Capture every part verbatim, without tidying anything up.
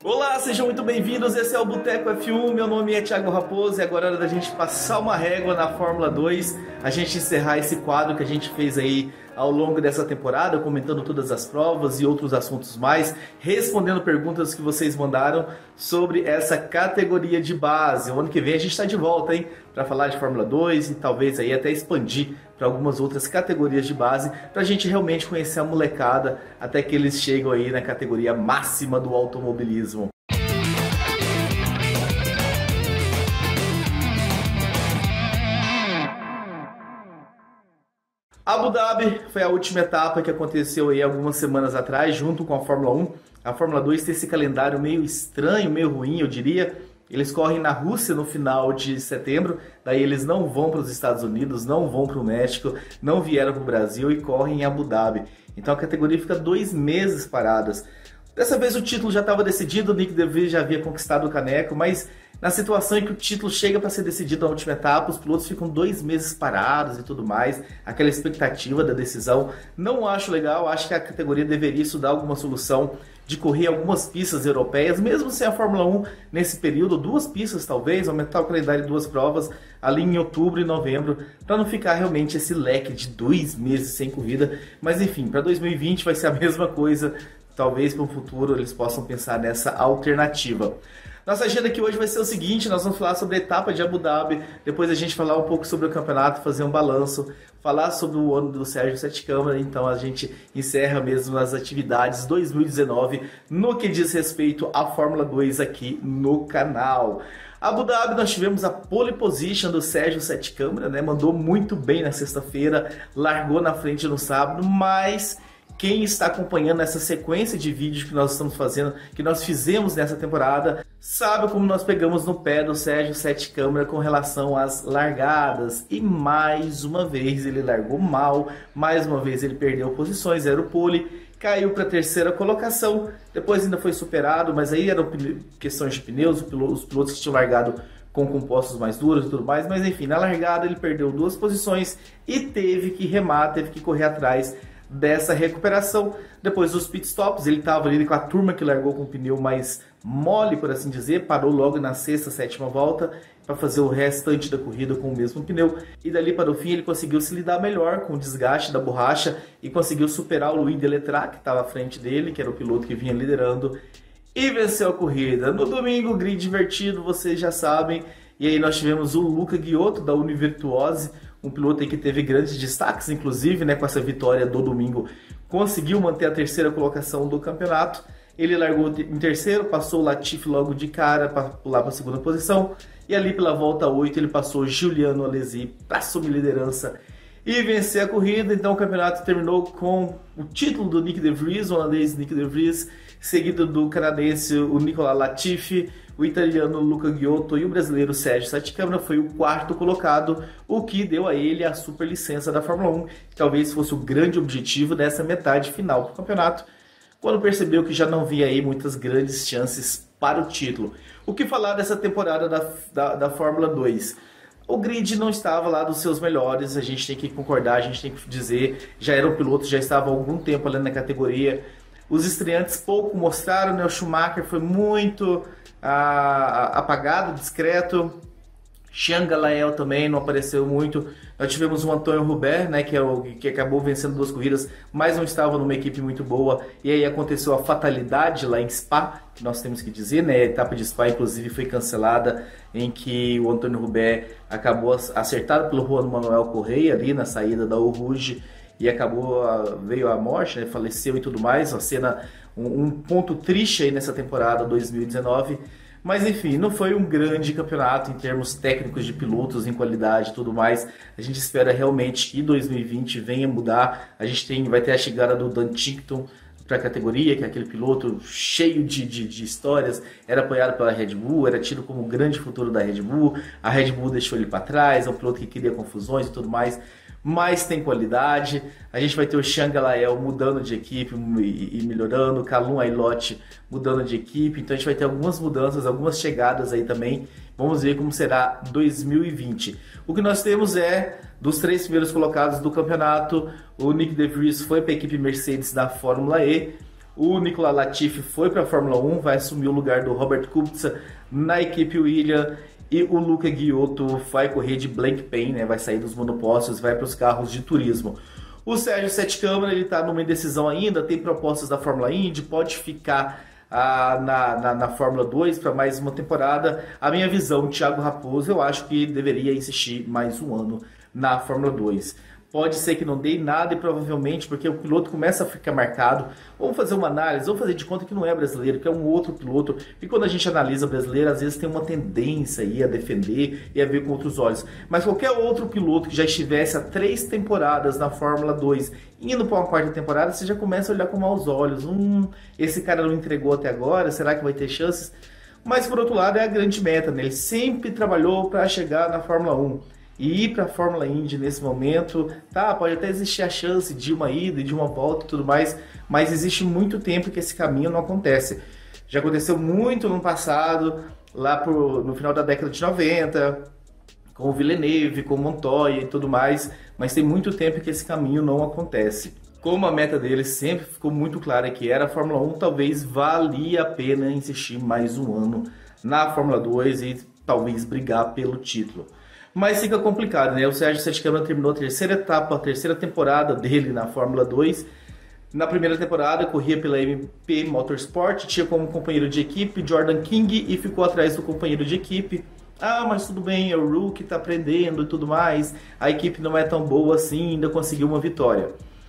Olá, sejam muito bem-vindos, esse é o Boteco F um, meu nome é Thiago Raposo e agora é hora da gente passar uma régua na Fórmula dois, a gente encerrar esse quadro que a gente fez aí ao longo dessa temporada, comentando todas as provas e outros assuntos mais, respondendo perguntas que vocês mandaram sobre essa categoria de base. O ano que vem a gente está de volta, hein, para falar de Fórmula dois e talvez aí até expandir para algumas outras categorias de base, para a gente realmente conhecer a molecada até que eles chegam aí na categoria máxima do automobilismo. Abu Dhabi foi a última etapa que aconteceu aí algumas semanas atrás, junto com a Fórmula um. A Fórmula dois tem esse calendário meio estranho, meio ruim, eu diria. Eles correm na Rússia no final de setembro, daí eles não vão para os Estados Unidos, não vão para o México, não vieram para o Brasil e correm em Abu Dhabi. Então a categoria fica dois meses paradas. Dessa vez o título já estava decidido, o Nick De Vries já havia conquistado o caneco, mas na situação em que o título chega para ser decidido na última etapa, os pilotos ficam dois meses parados e tudo mais, aquela expectativa da decisão. Não acho legal, acho que a categoria deveria estudar alguma solução de correr algumas pistas europeias, mesmo sem a Fórmula um nesse período, duas pistas talvez, aumentar o calendário de duas provas ali em outubro e novembro, para não ficar realmente esse leque de dois meses sem corrida. Mas enfim, para dois mil e vinte vai ser a mesma coisa, talvez para o futuro eles possam pensar nessa alternativa. Nossa agenda aqui hoje vai ser o seguinte, nós vamos falar sobre a etapa de Abu Dhabi, depois a gente falar um pouco sobre o campeonato, fazer um balanço, falar sobre o ano do Sérgio Sete Câmara, então a gente encerra mesmo as atividades dois mil e dezenove no que diz respeito à Fórmula dois aqui no canal. Abu Dhabi nós tivemos a pole position do Sérgio Sete Câmara, né? Mandou muito bem na sexta-feira, largou na frente no sábado, mas quem está acompanhando essa sequência de vídeos que nós estamos fazendo, que nós fizemos nessa temporada, sabe como nós pegamos no pé do Sérgio Sete Câmara com relação às largadas. E mais uma vez ele largou mal, mais uma vez ele perdeu posições, era o pole, caiu para a terceira colocação, depois ainda foi superado, mas aí eram questões de pneus, os pilotos que tinham largado com compostos mais duros e tudo mais, mas enfim, na largada ele perdeu duas posições e teve que remar, teve que correr atrás dessa recuperação. Depois dos pitstops, ele estava ali com a turma que largou com o pneu mais mole, por assim dizer, parou logo na sexta, sétima volta para fazer o restante da corrida com o mesmo pneu, e dali para o fim ele conseguiu se lidar melhor com o desgaste da borracha e conseguiu superar o Louis Deletraz, que estava à frente dele, que era o piloto que vinha liderando, e venceu a corrida. No domingo, grid divertido, vocês já sabem, e aí nós tivemos o Luca Ghiotto da Univirtuose, um piloto aí que teve grandes destaques, inclusive, né, com essa vitória do domingo, conseguiu manter a terceira colocação do campeonato. Ele largou em terceiro, passou o Latifi logo de cara para pular para a segunda posição, e ali pela volta oito ele passou Giuliano Alesi para assumir liderança e vencer a corrida. Então o campeonato terminou com o título do Nick De Vries, o holandês Nick De Vries, seguido do canadense o Nicolas Latifi, o italiano Luca Ghiotto e o brasileiro Sérgio Sete Câmara foi o quarto colocado, o que deu a ele a superlicença da Fórmula um, que talvez fosse o grande objetivo dessa metade final do campeonato, quando percebeu que já não via aí muitas grandes chances para o título. O que falar dessa temporada da, da, da Fórmula dois? O grid não estava lá dos seus melhores, a gente tem que concordar, a gente tem que dizer, já eram pilotos, já estavam há algum tempo ali na categoria. Os estreantes pouco mostraram, né? O Schumacher foi muito ah, apagado, discreto. Jean Gelael também não apareceu muito. Nós tivemos o Antônio Hubert, né, que, é o, que acabou vencendo duas corridas, mas não estava numa equipe muito boa. E aí aconteceu a fatalidade lá em Spa, que nós temos que dizer, né? A etapa de Spa, inclusive, foi cancelada, em que o Antônio Hubert acabou acertado pelo Juan Manuel Correia ali na saída da Rouge, e acabou, veio a morte, né, faleceu e tudo mais, uma cena, um, um ponto triste aí nessa temporada dois mil e dezenove, mas enfim, não foi um grande campeonato em termos técnicos de pilotos, em qualidade e tudo mais. A gente espera realmente que dois mil e vinte venha mudar, a gente tem, vai ter a chegada do Dan Tickton para a categoria, que é aquele piloto cheio de, de, de histórias, era apoiado pela Red Bull, era tido como o grande futuro da Red Bull, a Red Bull deixou ele para trás, é um piloto que cria confusões e tudo mais, mas tem qualidade. A gente vai ter o Jean Gelael mudando de equipe e, e melhorando, o Calum Aylott mudando de equipe, então a gente vai ter algumas mudanças, algumas chegadas aí também. Vamos ver como será dois mil e vinte. O que nós temos é, dos três primeiros colocados do campeonato, o Nick De Vries foi para a equipe Mercedes da Fórmula E, O Nicolas Latifi foi para a Fórmula um, vai assumir o lugar do Robert Kubica na equipe Williams. E o Luca Ghiotto vai correr de Blancpain, né? Vai sair dos monopostos, vai para os carros de turismo. O Sérgio Sete Câmara, ele está numa indecisão ainda, tem propostas da Fórmula Indy, pode ficar ah, na, na, na Fórmula dois para mais uma temporada. A minha visão, Thiago Raposo, eu acho que deveria insistir mais um ano na Fórmula dois. Pode ser que não dê nada e provavelmente porque o piloto começa a ficar marcado. Vamos fazer uma análise, vamos fazer de conta que não é brasileiro, que é um outro piloto. E quando a gente analisa brasileiro, às vezes tem uma tendência aí a defender e a ver com outros olhos. Mas qualquer outro piloto que já estivesse há três temporadas na Fórmula dois, indo para uma quarta temporada, você já começa a olhar com maus olhos. Hum, esse cara não entregou até agora, será que vai ter chances? Mas por outro lado é a grande meta, né? Ele sempre trabalhou para chegar na Fórmula um. E ir para a Fórmula Indy nesse momento, tá, pode até existir a chance de uma ida e de uma volta e tudo mais, mas existe muito tempo que esse caminho não acontece. Já aconteceu muito no passado, lá pro, no final da década de noventa, com o Villeneuve, com o Montoya e tudo mais, mas tem muito tempo que esse caminho não acontece. Como a meta dele sempre ficou muito clara que era a Fórmula um, talvez valia a pena insistir mais um ano na Fórmula dois e talvez brigar pelo título. Mas fica complicado, né? O Sérgio Sete Câmara terminou a terceira etapa, a terceira temporada dele na Fórmula dois. Na primeira temporada, corria pela M P Motorsport, tinha como companheiro de equipe Jordan King e ficou atrás do companheiro de equipe. Ah, mas tudo bem, é o rookie, tá aprendendo e tudo mais. A equipe não é tão boa assim, ainda conseguiu uma vitória.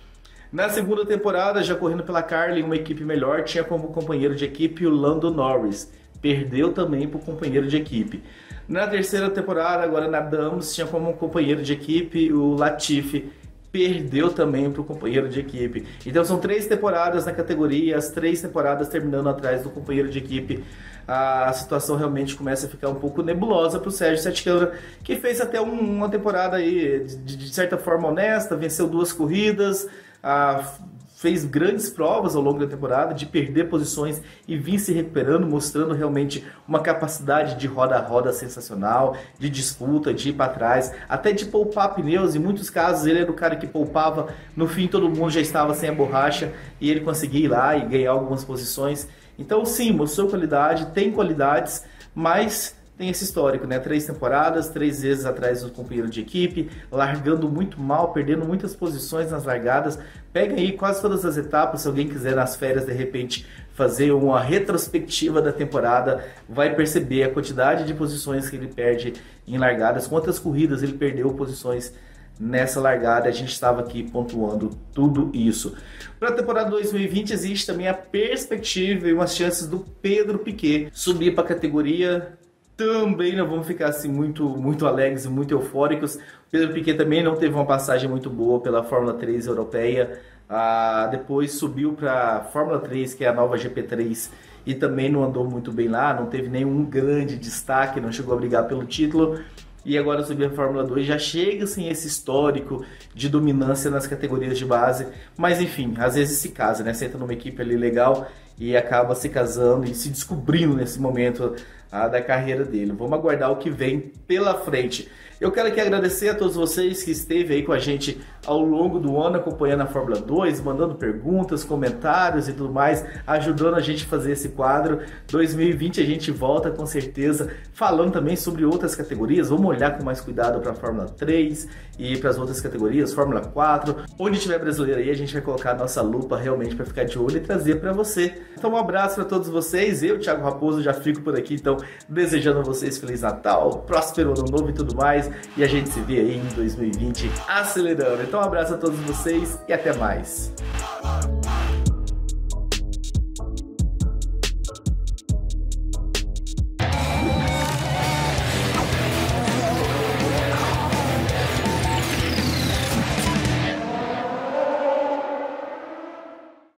Na segunda temporada, já correndo pela Carlin, uma equipe melhor, tinha como companheiro de equipe o Lando Norris. Perdeu também para o companheiro de equipe. Na terceira temporada, agora na Dams, tinha como companheiro de equipe o Latifi. Perdeu também para o companheiro de equipe. Então são três temporadas na categoria, as três temporadas terminando atrás do companheiro de equipe. A situação realmente começa a ficar um pouco nebulosa para o Sérgio Sete Câmara, que fez até um, uma temporada aí de, de certa forma honesta, venceu duas corridas, a, fez grandes provas ao longo da temporada de perder posições e vir se recuperando, mostrando realmente uma capacidade de roda a roda sensacional, de disputa, de ir para trás, até de poupar pneus. Em muitos casos ele era o cara que poupava, no fim todo mundo já estava sem a borracha e ele conseguia ir lá e ganhar algumas posições. Então sim, mostrou qualidade, tem qualidades, mas tem esse histórico, né? Três temporadas, três vezes atrás do companheiro de equipe, largando muito mal, perdendo muitas posições nas largadas. Pega aí quase todas as etapas, se alguém quiser nas férias de repente fazer uma retrospectiva da temporada, vai perceber a quantidade de posições que ele perde em largadas, quantas corridas ele perdeu posições nessa largada. A gente estava aqui pontuando tudo isso. Para a temporada dois mil e vinte existe também a perspectiva e umas chances do Pedro Piquet subir para a categoria. Também não vamos ficar assim muito, muito alegres e muito eufóricos. Pedro Piquet também não teve uma passagem muito boa pela Fórmula três europeia. Ah, depois subiu para a Fórmula três, que é a nova G P três, e também não andou muito bem lá, não teve nenhum grande destaque, não chegou a brigar pelo título. E agora subiu a Fórmula dois, já chega sem esse histórico de dominância nas categorias de base. Mas enfim, às vezes se casa, né? Você entra numa equipe ali legal e acaba se casando e se descobrindo nesse momento ah, da carreira dele. Vamos aguardar o que vem pela frente. Eu quero aqui agradecer a todos vocês que esteve aí com a gente ao longo do ano acompanhando a Fórmula dois, mandando perguntas, comentários e tudo mais, ajudando a gente a fazer esse quadro. dois mil e vinte a gente volta com certeza, falando também sobre outras categorias. Vamos olhar com mais cuidado para a Fórmula três e para as outras categorias, Fórmula quatro. Onde tiver brasileiro aí, a gente vai colocar a nossa lupa realmente para ficar de olho e trazer para você. Então um abraço para todos vocês. Eu, Thiago Raposo, já fico por aqui, então desejando a vocês Feliz Natal, próspero Ano Novo e tudo mais. E a gente se vê aí em dois mil e vinte acelerando. Então um abraço a todos vocês e até mais.